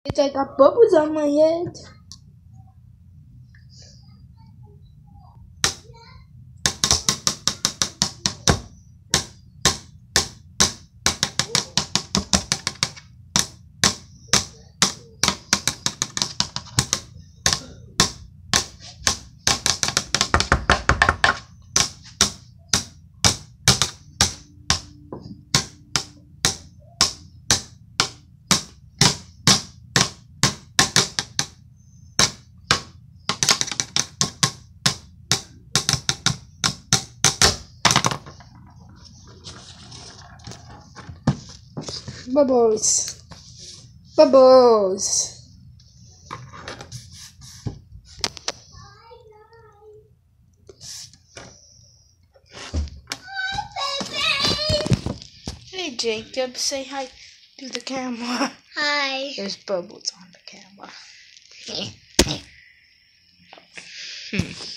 I got bubbles on my head. Bubbles. Bubbles. Hey Jacob, say hi to the camera. Hi. There's bubbles on the camera.